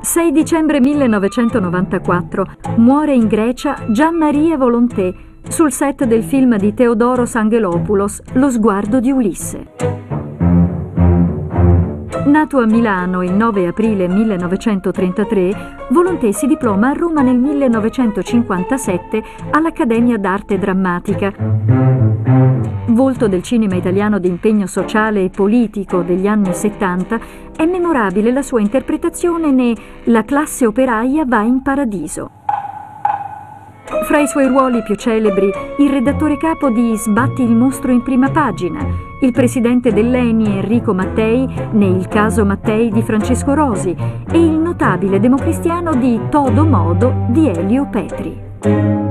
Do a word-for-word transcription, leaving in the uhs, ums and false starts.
sei dicembre millenovecentonovantaquattro muore in Grecia Gian Maria Volonté sul set del film di Theodoros Angelopoulos, Lo sguardo di Ulisse. Nato a Milano il nove aprile millenovecentotrentatré, Volonté si diploma a Roma nel millenovecentocinquantasette all'Accademia d'Arte Drammatica. Volto del cinema italiano di impegno sociale e politico degli anni settanta, è memorabile la sua interpretazione ne La classe operaia va in paradiso. Fra i suoi ruoli più celebri, il redattore capo di Sbatti il mostro in prima pagina, il presidente dell'Eni Enrico Mattei ne Il caso Mattei di Francesco Rosi e il notabile democristiano di Todo Modo di Elio Petri.